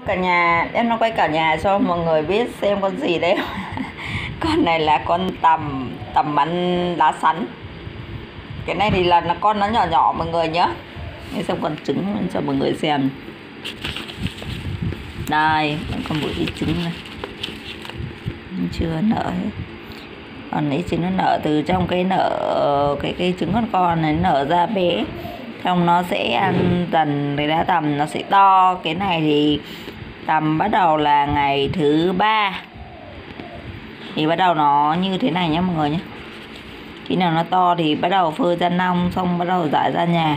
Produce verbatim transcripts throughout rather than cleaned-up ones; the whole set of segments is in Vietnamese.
cả nhà, em nó quay cả nhà cho mọi người biết xem con gì đấy. Con này là con tằm, tằm bắn lá sắn. Cái này thì là, là con nó nhỏ nhỏ mọi người nhé. Để xem con trứng cho mọi người xem. Đây, còn một ít trứng này, chưa nở hết. Còn lấy trứng nó nở từ trong cái nở cái cái trứng con con này nở ra bé, xong nó sẽ ăn dần cái đá tằm nó sẽ to. Cái này thì tầm bắt đầu là ngày thứ ba thì bắt đầu nó như thế này nhé mọi người nhé. Khi nào nó to thì bắt đầu phơi ra nong, xong bắt đầu rải ra nhà.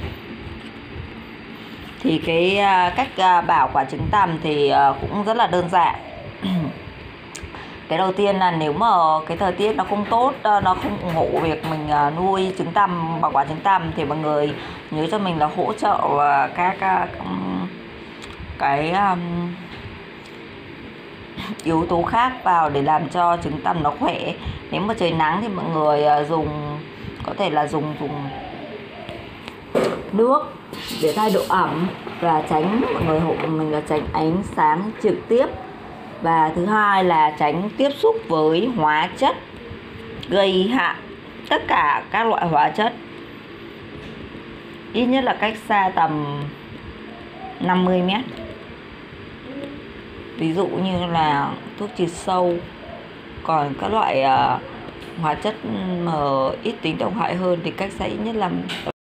Thì cái cách bảo quả trứng tằm thì cũng rất là đơn giản. Cái đầu tiên là nếu mà cái thời tiết nó không tốt, nó không ủng hộ việc mình nuôi trứng tằm, bảo quả trứng tằm, thì mọi người nhớ cho mình là hỗ trợ các cái yếu tố khác vào để làm cho trứng tằm nó khỏe. Nếu mà trời nắng thì mọi người dùng, có thể là dùng dùng nước để thay độ ẩm, và tránh, mọi người hộ mình là tránh ánh sáng trực tiếp. Và thứ hai là tránh tiếp xúc với hóa chất gây hại, tất cả các loại hóa chất, ít nhất là cách xa tầm năm mươi mét. Ví dụ như là thuốc trừ sâu. Còn các loại uh, hóa chất mà ít tính độc hại hơn thì cách xa ít nhất là